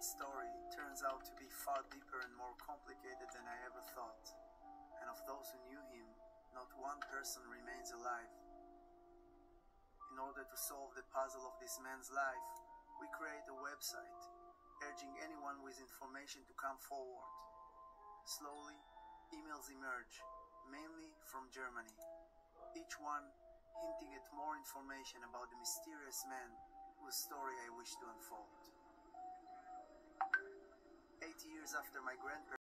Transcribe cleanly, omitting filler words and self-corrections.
man's story turns out to be far deeper and more complicated than I ever thought. And of those who knew him, not one person remains alive. In order to solve the puzzle of this man's life, we create a website, urging anyone with information to come forward. Slowly, emails emerge, mainly from Germany, each one hinting at more information about the mysterious man whose story I wish to unfold. 8 years after my grandparents